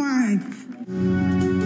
5.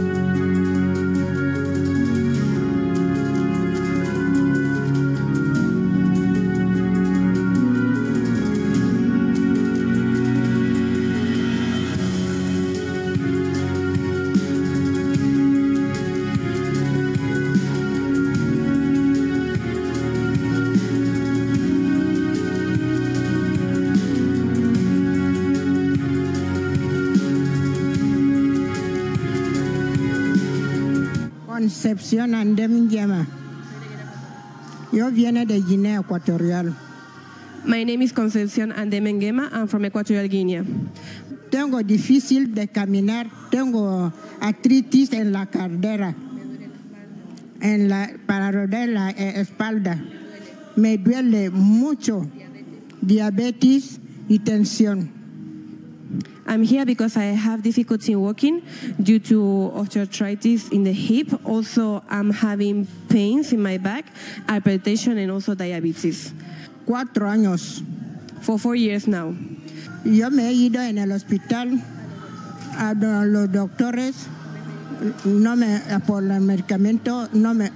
Concepción Andem Yema. Yo viene de Guinea Ecuatorial. My name is Concepción Andemengema. I'm from Equatorial Guinea. Tengo difícil de caminar. Tengo artritis en la cadera, para rodar la espalda. Me duele mucho. Diabetes y tensión. I'm here because I have difficulty in walking due to osteoarthritis in the hip. Also, I'm having pains in my back, hypertension, and also diabetes. 4 años. For 4 years now. Yo me he ido en el hospital a los doctores, por el medicamento no me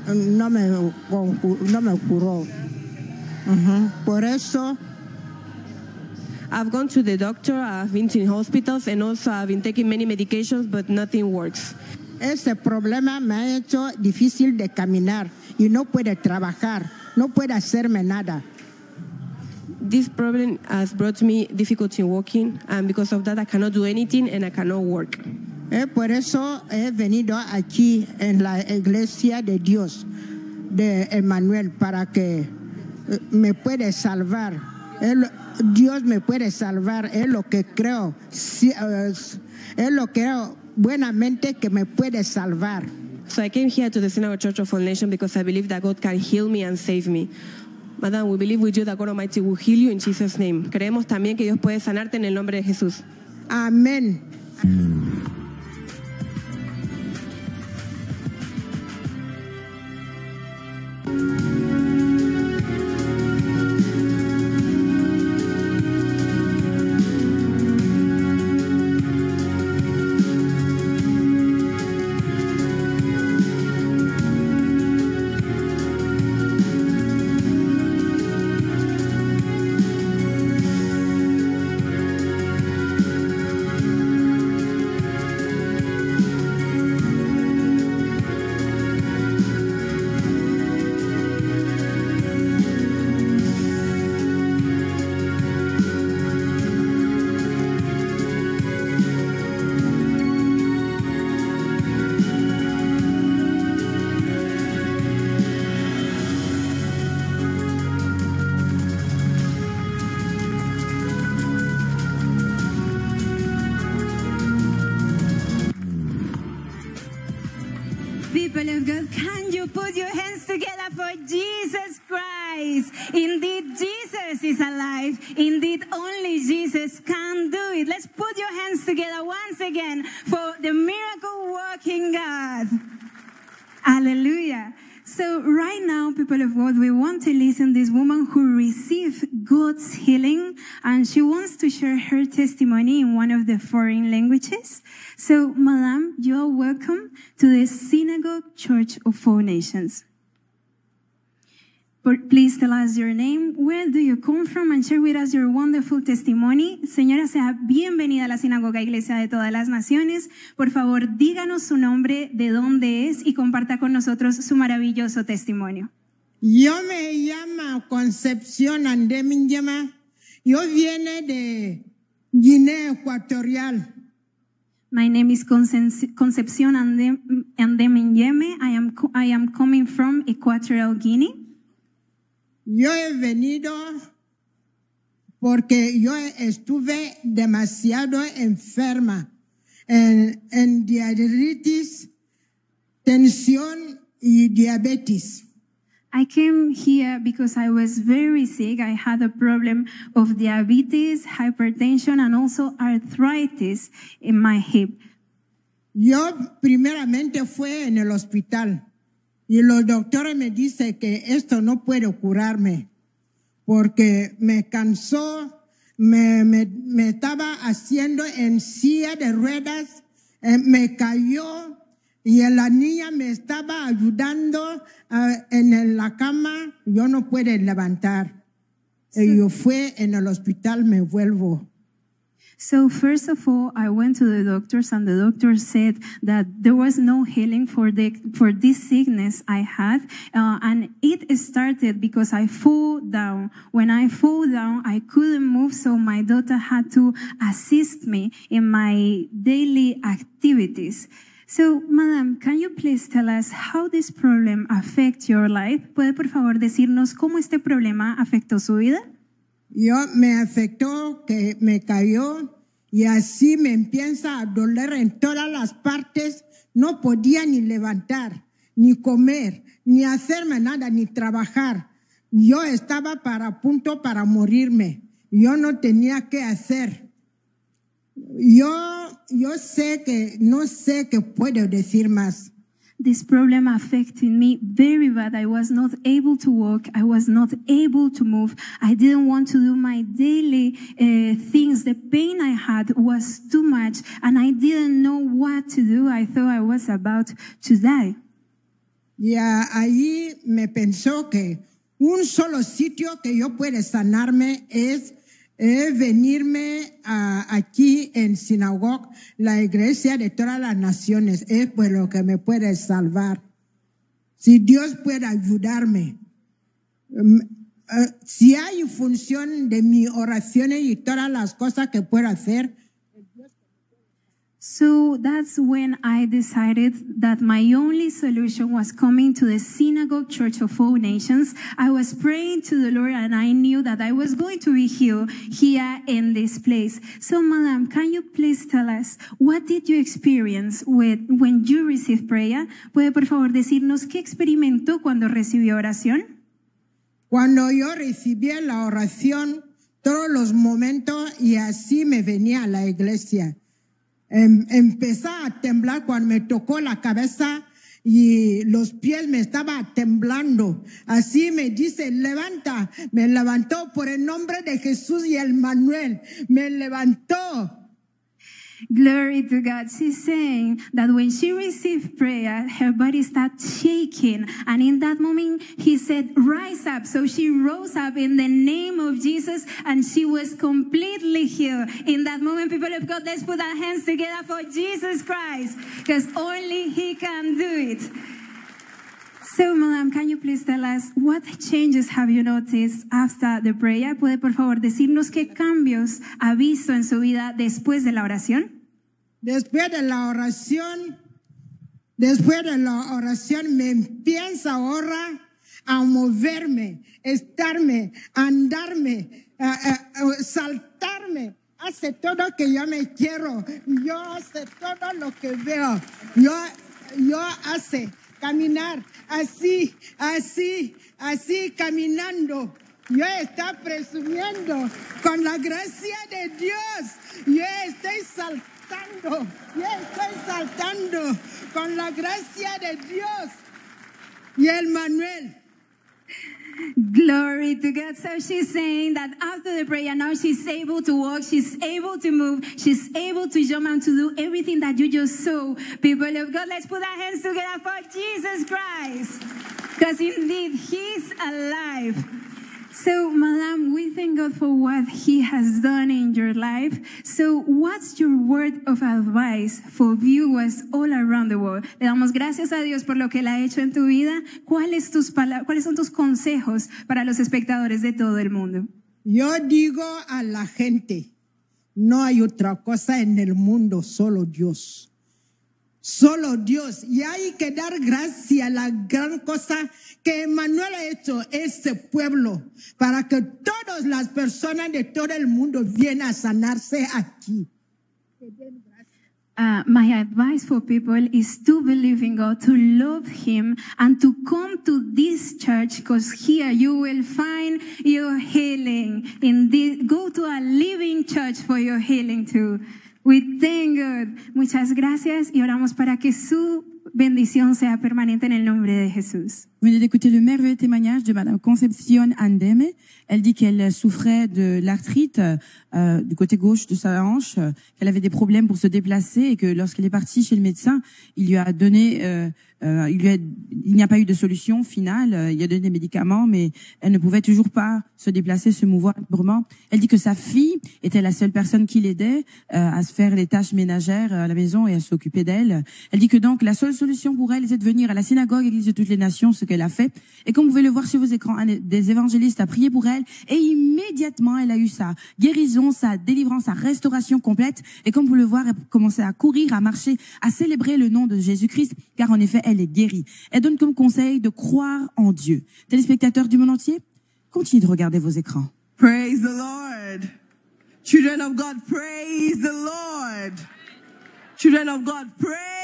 curó. Por eso I've gone to the doctor, I've been to hospitals, and also I've been taking many medications, but nothing works. ese problema me ha hecho difícil de caminar y no puede trabajar, no puede hacerme nada. This problem has brought me difficulty in walking, and because of that, I cannot do anything and I cannot work. Por eso he venido aquí en la iglesia de Dios, de Emmanuel, para que me puede salvar. Dios me puede salvar, es lo que creo, es lo que creo buenamente que me puede salvar. So I came here to the Synagogue Church of All Nations because I believe that God can heal me and save me. Madam, we believe with you that God Almighty will heal you in Jesus' name. Creemos también que Dios puede sanarte en el nombre de Jesús. Amén. People of God, can you put your hands together for Jesus Christ? Indeed, Jesus is alive. Indeed, only Jesus can do it. Let's put your hands together once again for the miracle-working God. Hallelujah. So right now, people of God, we want to listen to this woman who received God's healing, and she wants to share her testimony in one of the foreign languages. So, Madam, you are welcome to the Synagogue Church of All Nations. Please tell us your name, where do you come from, and share with us your wonderful testimony. Señora, sea bienvenida a la Sinagoga Iglesia de Todas las Naciones. Por favor, díganos su nombre, de dónde es, y comparta con nosotros su maravilloso testimonio. Yo me llamo Concepción Andeminyema. Yo viene de Guinea Ecuatorial. My name is Concepción Andeminyeme. I am coming from Equatorial Guinea. Yo he venido porque yo estuve demasiado enferma en diabetes, tensión y diabetes. I came here because I was very sick. I had a problem of diabetes, hypertension, and also arthritis in my hip. Yo primeramente fue en el hospital. Y los doctores me dicen que esto no puede curarme porque me cansó, me estaba haciendo en silla de ruedas me cayó y la niña me estaba ayudando en la cama. Yo no puedo levantar. Y yo fui en el hospital, me vuelvo. So first of all, I went to the doctors, and the doctor said that there was no healing for this sickness I had, and it started because I fell down. When I fell down, I couldn't move, so my daughter had to assist me in my daily activities. So, Madam, can you please tell us how this problem affects your life? ¿Puede por favor decirnos cómo este problema afectó su vida? Me afectó que me cayó y así me empieza a doler en todas las partes. No podía ni levantar, ni comer, ni hacerme nada, ni trabajar. Yo estaba a punto para morirme. Yo no tenía qué hacer. Yo sé que no sé qué puedo decir más. This problem affected me very bad. I was not able to walk. I was not able to move. I didn't want to do my daily things. The pain I had was too much, and I didn't know what to do. I thought I was about to die. Y ahí me pensó que un solo sitio que yo pueda sanarme es venirme aquí en Sinagoga, la iglesia de todas las naciones. Es por lo que me puede salvar. Si Dios puede ayudarme. Si hay función de mi oración y todas las cosas que puedo hacer. So that's when I decided that my only solution was coming to the Synagogue Church of All Nations. I was praying to the Lord, and I knew that I was going to be healed here in this place. So, Madam, can you please tell us, what did you experience when you received prayer? ¿Puede por favor decirnos qué experimentó cuando recibió oración? Cuando yo recibí la oración, todos los momentos, y así me venía a la iglesia. Empecé a temblar cuando me tocó la cabeza y los pies me estaban temblando. Así me dice, levanta. Me levantó por el nombre de Jesús y el Manuel. Me levantó. Glory to God. She's saying that when she received prayer, her body started shaking. And in that moment, he said, rise up. So she rose up in the name of Jesus, and she was completely healed. In that moment, people of God, let's put our hands together for Jesus Christ, because only he can do it. So, Madam, can you please tell us what changes have you noticed after the prayer? ¿Puede por favor decirnos qué cambios ha visto en su vida después de la oración? Después de la oración me empieza ahora a moverme, estarme, andarme, saltarme. Hace todo que yo me quiero. Yo hace todo lo que veo. Yo hace caminar así, caminando. Yo estoy presumiendo con la gracia de Dios. Yo estoy saltando con la gracia de Dios y el Manuel. Glory to God. So she's saying that after the prayer, now she's able to walk, she's able to move, she's able to jump and to do everything that you just saw. People of God, let's put our hands together for Jesus Christ, because indeed He's alive. So, Madam, we thank God for what He has done in your life. So, what's your word of advice for viewers all around the world? Le damos gracias a Dios por lo que Él ha hecho en tu vida. ¿Cuáles son tus consejos para los espectadores de todo el mundo? Yo digo a la gente, no hay otra cosa en el mundo, solo Dios. Solo Dios. Y hay que dar gracias a la gran cosa que Emmanuel ha hecho este pueblo para que todas las personas de todo el mundo vienen a sanarse aquí. My advice for people is to believe in God, to love Him, and to come to this church, because here you will find your healing. Go to a living church for your healing too. We thank God. Muchas gracias y oramos para que su bendición sea permanente en el nombre de Jesús. Vous venez d'écouter le merveilleux témoignage de Madame Concepción Andeme. Elle dit qu'elle souffrait de l'arthrite du côté gauche de sa hanche, qu'elle avait des problèmes pour se déplacer et que lorsqu'elle est partie chez le médecin, il lui a donné, il n'y a pas eu de solution finale. Il a donné des médicaments, mais elle ne pouvait toujours pas se déplacer, se mouvoir librement. Elle dit que sa fille était la seule personne qui l'aidait à se faire les tâches ménagères à la maison et à s'occuper d'elle. Elle dit que donc la seule solution pour elle, c'est de venir à la synagogue, Église de toutes les nations, ce qu'elle a fait. Et comme vous pouvez le voir sur vos écrans, des évangélistes a prié pour elle et immédiatement elle a eu sa guérison, sa délivrance, sa restauration complète. Et comme vous le voyez, elle a commencé à courir, à marcher, à célébrer le nom de Jésus-Christ, car en effet, elle est guérie. Elle donne comme conseil de croire en Dieu. Téléspectateurs du monde entier, continuez de regarder vos écrans. Praise the Lord. Children of God, praise the Lord. Children of God, praise